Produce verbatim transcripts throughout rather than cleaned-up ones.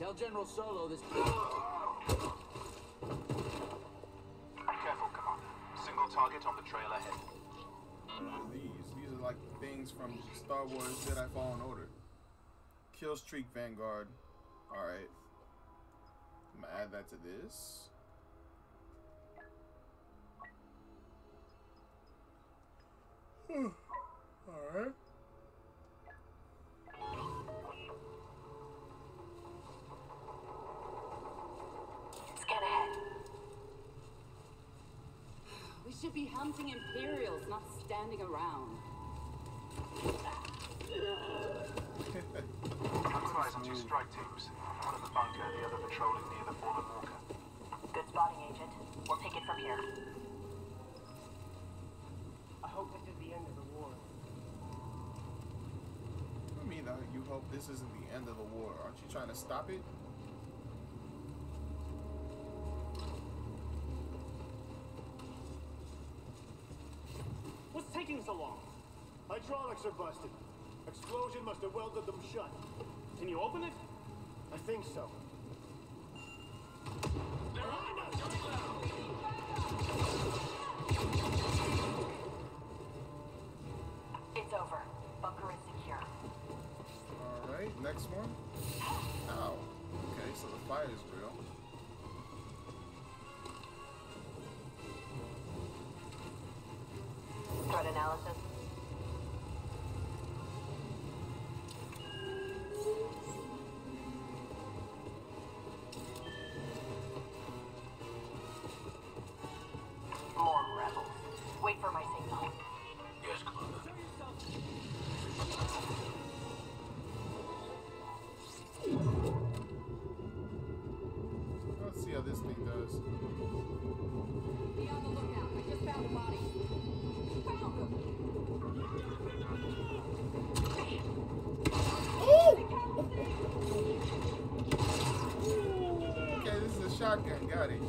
Tell General Solo this. Be careful, Commander. Single target on the trail ahead. These, these are like things from Star Wars Jedi Fallen Order. Kill streak Vanguard. Alright. I'm gonna add that to this. Alright. Scan ahead. We should be hunting Imperials, not standing around. Advising two strike teams. One in the bunker, the other patrolling near the fallen walker. Good spotting, Agent. We'll take it from here. I hope this is the end of the war. What do you mean that you hope this isn't the end of the war? Aren't you trying to stop it? What's taking so long? Hydraulics are busted. Explosion must have welded them shut. Can you open it? I think so. It's over. Bunker is secure. Alright, next one. Ow. Okay, so the fire is real. Threat analysis. More rebels. Wait for my signal. Yes, Commander. Let's see how this thing does. Be on the lookout. I just found a body. Found him. Okay, this is a shotgun. Got it.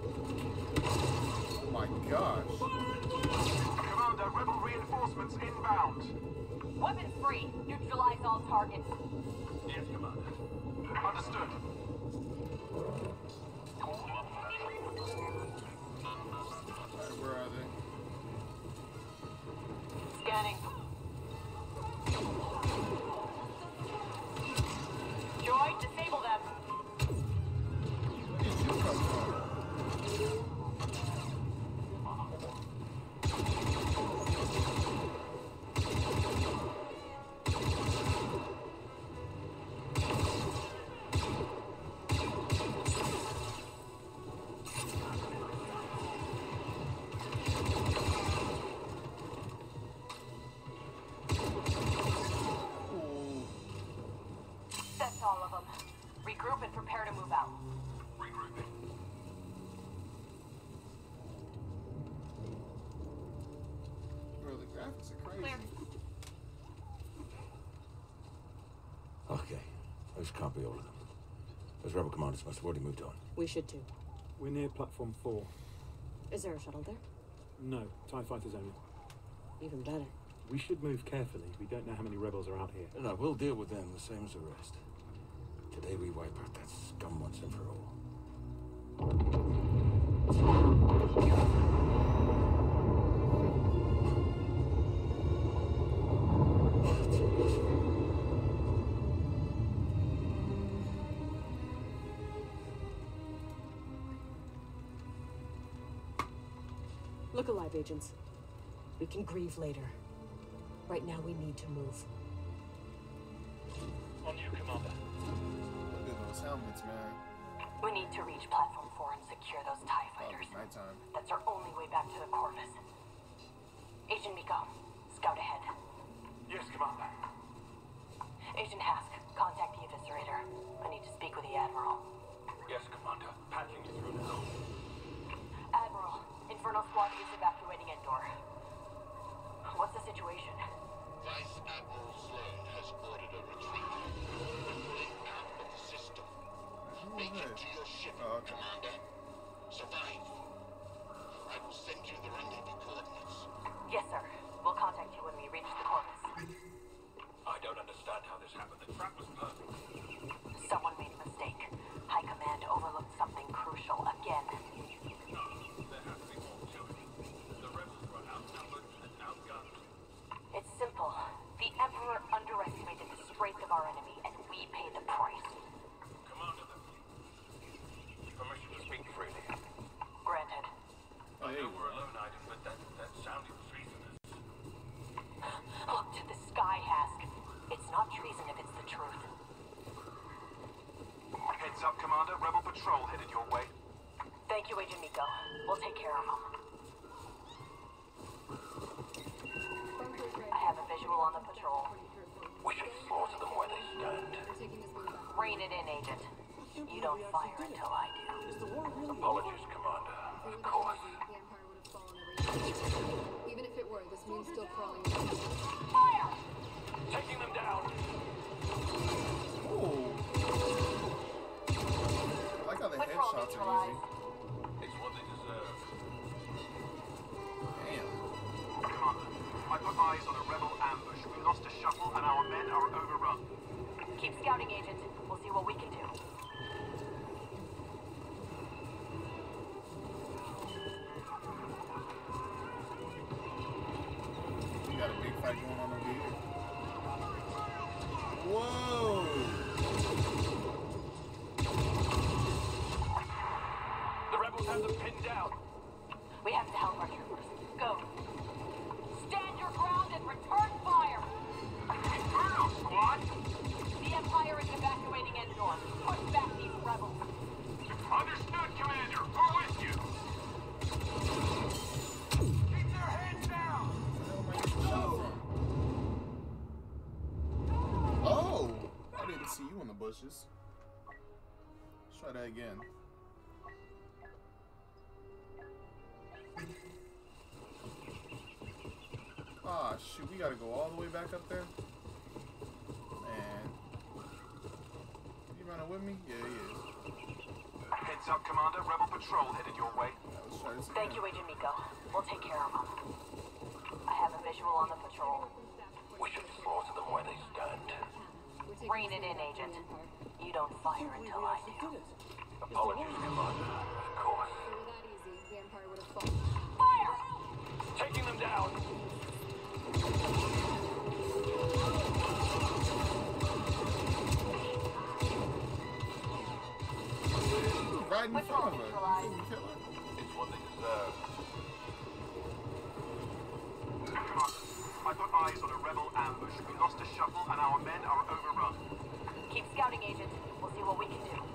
Oh my gosh. Commander, rebel reinforcements inbound. Weapons free. Neutralize all targets. Yes, Commander. Understood. Alright, where are they? Scanning. Droid, disable them. Where did you come from? That's all of them. Regroup and prepare to move out. Regrouping. Bro, the graphics are crazy. Clear. Okay, those can't be all of them. Those rebel commanders must have already moved on. We should too. We're near platform four. Is there a shuttle there? No, TIE fighters only. Even better. We should move carefully. We don't know how many rebels are out here. No, we'll deal with them the same as the rest. Today we wipe out that scum once and for all. Look alive, agents. We can grieve later. Right now, we need to move. On you, Commander. Look at those helmets, man. We need to reach platform four and secure those TIE Oh, fighters. it's nighttime. That's our only way back to the Corvus. Agent Miko, scout ahead. Yes, Commander. Agent Hask, contact the Eviscerator. I need to speak with the Admiral. Yes, Commander. Patching you through now. Admiral, Inferno Squad is evacuating Endor. What's the situation? Vice Admiral Sloan has ordered a retreat. Stay out of the system. Make it to your ship, Oh, okay. Commander. Survive. I will send you the rendezvous coordinates. Yes, sir. We'll contact you when we reach the Corvus. I don't understand how this happened. The trap was perfect. Someone made a mistake. strength of our enemy, and we pay the price. Commander, permission to speak freely. Granted. Oh, yeah, you We're alone, Ida, but that, that sounded treasonous. Look to the sky, Hask. It's not treason if it's the truth. Heads up, Commander. Rebel patrol headed your way. Thank you, Agent Miko. We'll take care of them. I have a visual on the patrol. We should slaughter them where they stand. Rein it in, Agent. You don't fire until I do. Is the war really Apologies, Commander. Of course. Even if it were, this moon's still crawling. Fire! Taking them down. Ooh. I like how the Patrol headshots are neutralized. easy. It's what they deserve. Damn. Commander, I put eyes on a rebel ambush. We lost a shuttle and our men are overrun. Keep scouting, Agent. We'll see what we can do. We got a big fight going on over here. Whoa! The rebels have them pinned down. We have to help our troopers. Go. Stand your ground and return fire! Inferno, squad! The Empire is evacuating Endor. Push back these rebels. Understood, Commander. We're with you. Keep their heads down! Where the hell am I getting shot from? Oh! I didn't see you in the bushes. Let's try that again. Ah, shoot, we gotta go all the way back up there? Man. You running with me? Yeah, he is. Heads up, Commander. Rebel patrol headed your way. Yeah, let's try this again. Thank you, Agent Miko. We'll take care of them. I have a visual on the patrol. We should slaughter them where they stand. Rein it in, Agent. You don't fire until I do. Apologies, Commander. Of course. If it were that easy, the Empire would have fallen. Fire! Taking them down. Right in Which front one of her. neutralized? You kill her? It's what they deserve. Commander, I put eyes on a rebel ambush. We lost a shuttle and our men are overrun. Keep scouting, Agent. We'll see what we can do.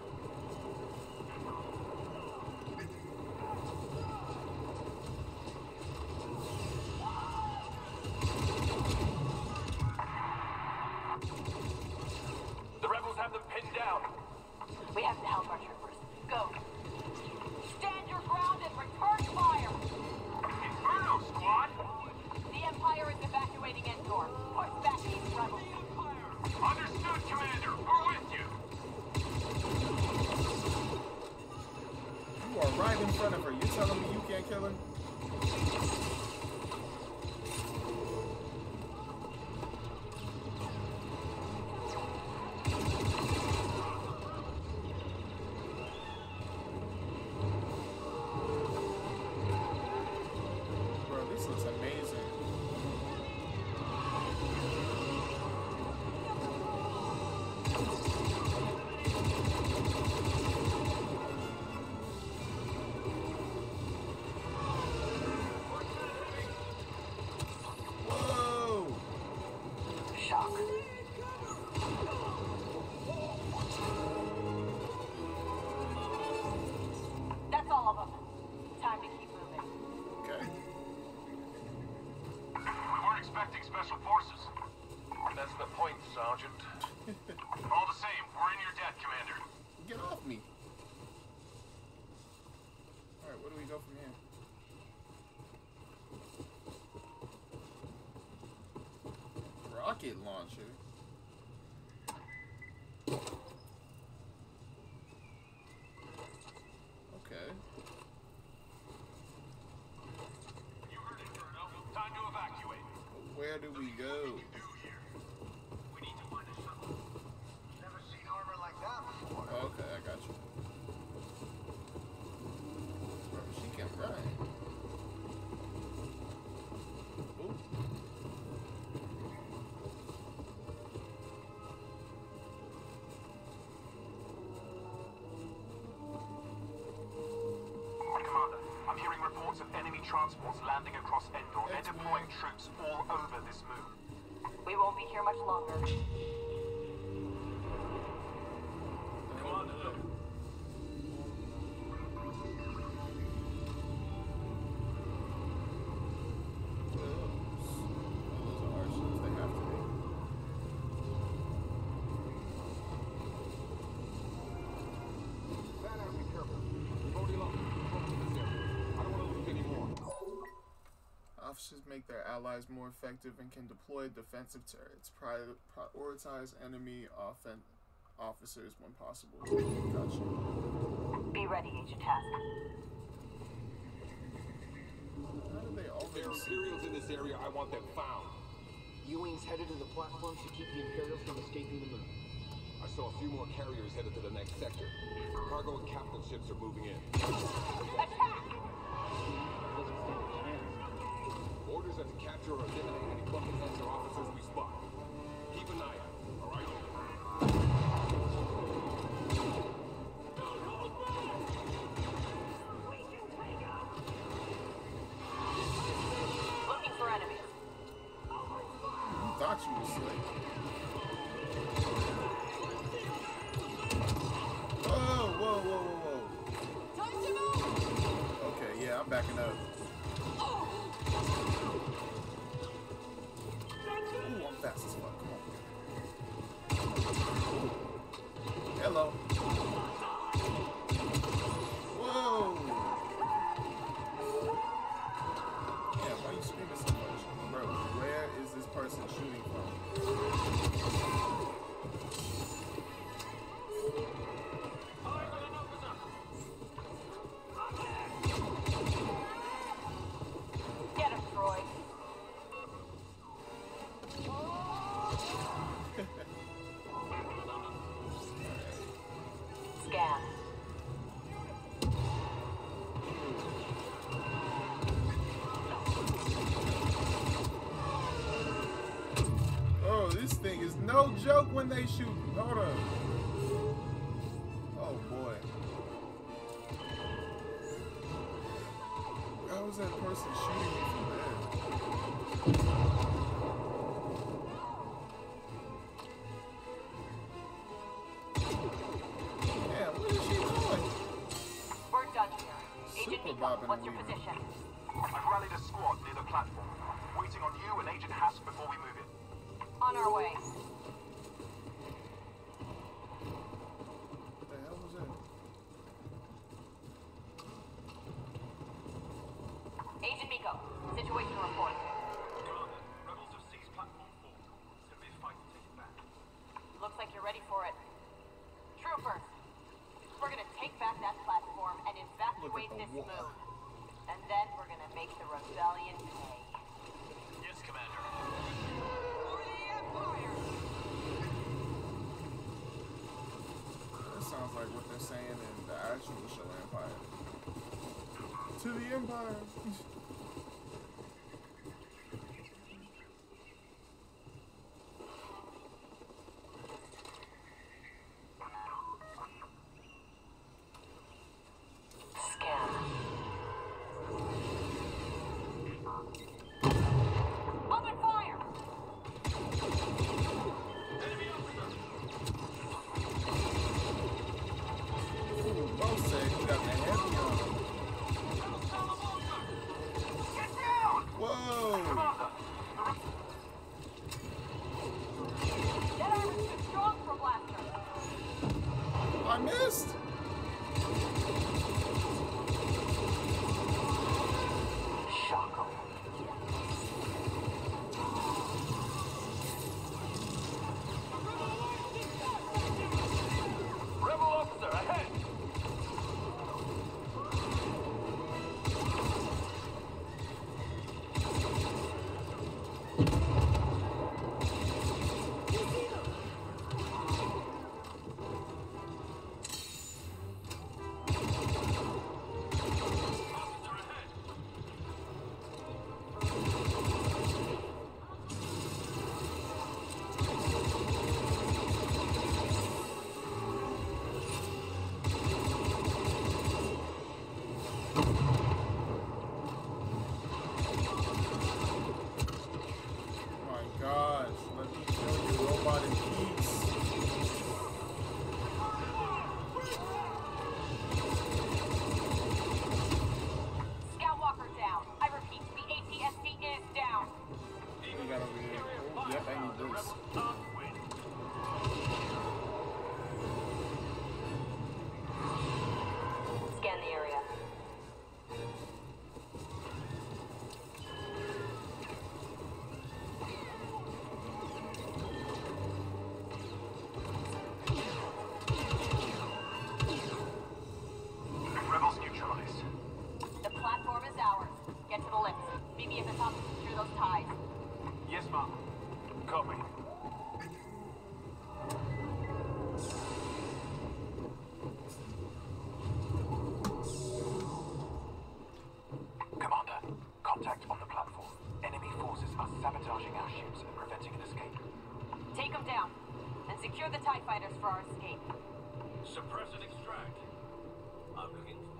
The rebels have them pinned down. We have to help our troopers. Go. Stand your ground and return fire! Inferno, squad! The Empire is evacuating Endor. Push back these rebels. Understood, Commander. We're with you. You are right in front of her. You're telling me you can't kill her? Bro, this looks amazing. Whoa! Shock. That's all of them. Time to keep moving. Okay. We weren't expecting special forces. That's the point, Sergeant. All the same, we're in your debt, Commander. Get off me. Alright, where do we go from here? Rocket launcher. Okay. You heard it, Inferno. Time to evacuate. Where do we go? We need to find a shuttle. Never seen armor like that before. Okay, I got you. Bro, she can run. Ooh. transports landing across Endor. They're deploying troops all over this moon. We won't be here much longer. Commander, look. Officers make their allies more effective and can deploy defensive turrets. Pri prioritize enemy offen officers when possible. Gotcha. Be ready, Agent Task. How did they already If there are see? Imperials in this area, I want them found. U-Wing's headed to the platforms to keep the Imperials from escaping the moon. I saw a few more carriers headed to the next sector. Cargo and capital ships are moving in. Attack! Doesn't stand a chance. Orders are to capture or eliminate any bucket heads or officers we spot. Keep an eye out, all right? Looking for enemies. You thought you were slick. Whoa, whoa, whoa, whoa, whoa. Okay, yeah, I'm backing up. Ooh, I'm fast as fuck. Come on. Hello. Whoa. Yeah, why are you screaming so much? Bro, where is this person shooting from? Get him, Troy. Scan. Oh, this thing is no joke when they shoot. Hold up. Oh boy. How was that person shooting me from there? Yeah, what is she doing? We're done here. Agent Super Nico, bobbing what's and your weaving. position? I've rallied a squad near the platform, waiting on you and Agent Hask before we move in. On our way. What the hell was that? Agent Miko, situation report. Commander, rebels have seized platform four. It's gonna be a fight to take it back. Looks like you're ready for it. Troopers, we're gonna take back that platform and evacuate the this wall. moon. And then we're gonna make the rebellion pay. Yes, Commander. That sounds like what they're saying in the actual show Empire. To the Empire. Scan. Open fire! Ooh, Bo said he got the heavy on him. Get down! Whoa! Commander, That armor's too strong for blaster. I missed! Shock 'em. rebel officer ahead! Take them down. And secure the TIE fighters for our escape. Suppress and extract. I'm looking